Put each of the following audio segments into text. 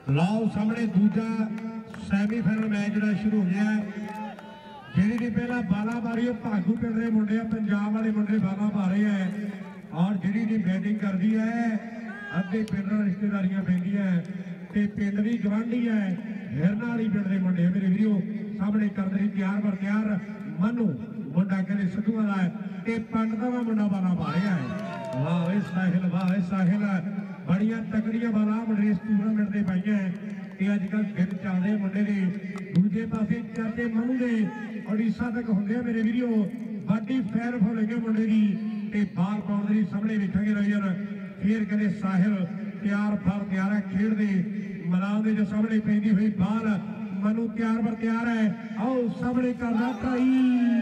लाओ सामने दूजा सैमीफाइनल मैच जो शुरू हो गया जी पहला बाला पा रही है भागू पिंड के मुंडे पंजाब वाले मुंडे बाला पा रहे हैं और जी बैटिंग करती है अद्धे पिंड रिश्तेदारियां पैंदियां ते पिंड भी गवांढी है हिरना वाली पिंड के मुंडे मेरे वीडियो सामने कर रही तैयार पर तैयार मनु मुंडा कहते सिद्धू वाला है ते पंडता का मुंडा बाला पा रहा है वाह साहिल बड़िया तकड़िया बाला मुंडे इस टूर्नामेंट से पाई है अजकल दिन चल रहे मुंडे ने दूजे पासे चलते मनु ने उड़ीसा तक होंगे मेरे वीडियो बड़ी फैर फुल गए मुंडे की बाल पाने सामने वेखेंगे रही फिर कहते साहिल तैयार पर तैयार है खेडते मैदान के जो सामने पैंदी हुई बाल मनु तैयार पर तैयार है आओ सामने करना ट्राई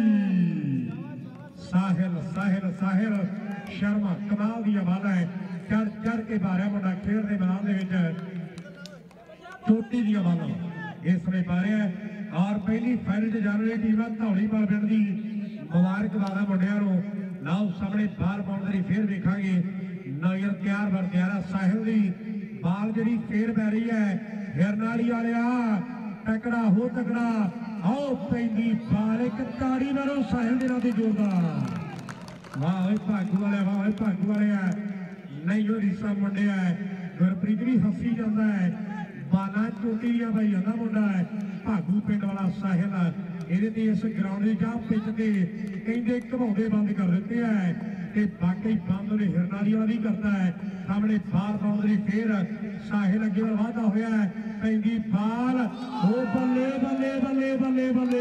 साहिल साहिल साहिल शर्मा कमाल दी बाल है चढ़ चढ़ के बारह मुंडा खेडते मैदान के चोटी दी बाल इस समय पा रहा है और पहली फाइनल से जाने वाली टीम धौलीपाल पिंड की मुबारकबाद मुंडिया लाओ सामने बाल पाने फिर वेखांगे नजर तैयार पर तैयार साहिल की बाल जी फेर पै रही है हिरनाली वाले तकड़ा हो तकड़ा आओ पैंदी बाल एक ताड़ी मारो साहिल के नाते जोरदार वाह भागू वाले नहीं जो रीसा मुंडे है गुरप्रीत भी हसी जाता है बाला चोटी भाई आना मुंडा है भागू पिंड वाला साहिल ये इस ग्राउंड की पिच के कहते घुमाते बंद कर देते हैं बाकी बंद ने हिरनाली वाला भी करता है सामने बाल पाने फिर साहिल अगे वाधा होया है पैंदी बाल हो बल्ले बल्ले बल्ले बल्ले बल्ले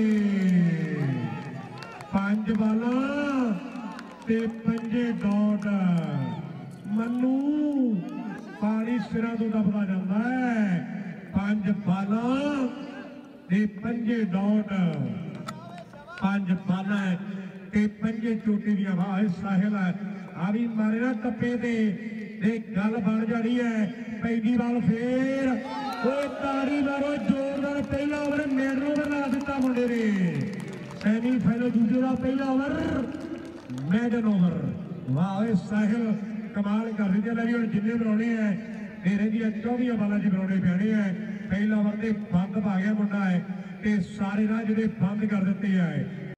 5 बाला ते 5 डॉट मनु पानी सिरा तो दबदा जाता है 5 बाला ते 5 डॉट 5 बाला ते 5 चोटी दी आवाज साहिल आ भी मारे ना टप्पे ते गल बन जानी है पैदी बाल फिर ताड़ी मारो जोरदार पहला ओवर मेडल ओवर ला दिता मुंडे ने सैमीफाइनल दूजे का पहला ओवर मेडल ओवर वाह साहिल कमाल कर रही है लगी जिन्हें बनाने हैं तेरे दी 24 बालों से बनाने पैने हैं पहला ओवर से बंद पा गया मुंडा है सारे राह जो बंद कर देते हैं